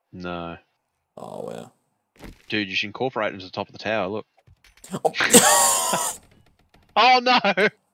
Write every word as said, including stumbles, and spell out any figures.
No. Oh, wow. Dude, you should incorporate into the top of the tower, look. Oh. Oh no!